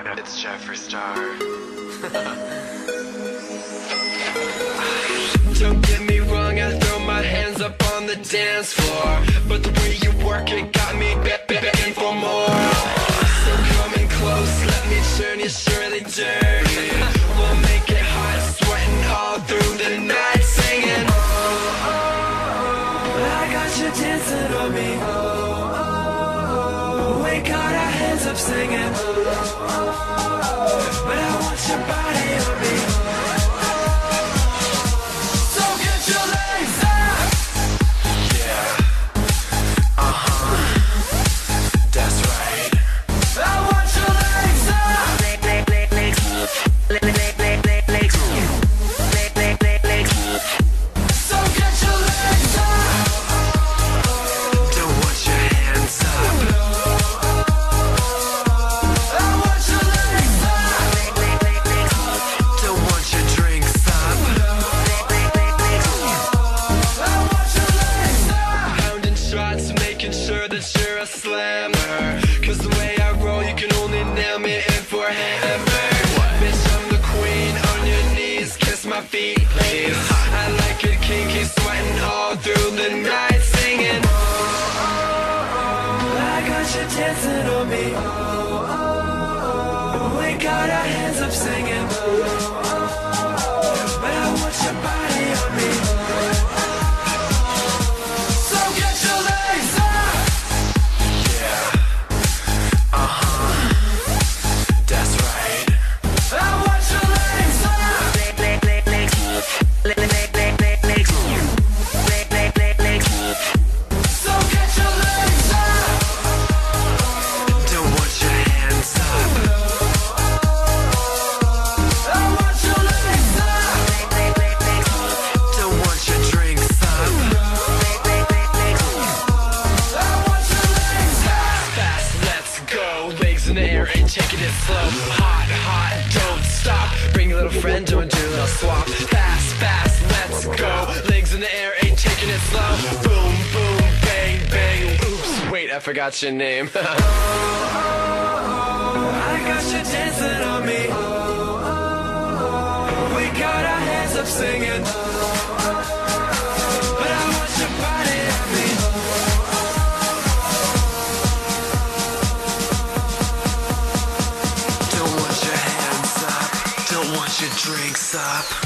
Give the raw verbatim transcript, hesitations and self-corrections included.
It's Jeffree Star. Don't get me wrong, I throw my hands up on the dance floor, but the way you work it got me begging for more. So come in close, let me turn you surely dirty. We'll make it hot, sweating all through the night, singing. Oh, oh, oh, I got you dancing on me. Oh, oh, oh, we got our hands up singing. Oh, oh, but I want your body on me. Slammer, cause the way I roll you can only nail me in for a hammer. Bitch, I'm the queen, on your knees, kiss my feet please. I like it kinky, sweating all through the night, singing. Oh, oh, oh, I got you dancing on me. Oh, oh, oh, we got our hands up singing. Oh, oh, but I want your body on me. So get your legs up. In the air and taking it slow. Hot, hot, don't stop. Bring a little friend, do and do a little swap. Fast, fast, let's go. Legs in the air, ain't taking it slow. Boom, boom, bang, bang. Oops, wait, I forgot your name. Oh, oh, oh, I got you dancing on me. Oh, oh, oh, we got our hands up singing. Oh, oh, but I want your body on me. Don't want your drinks up.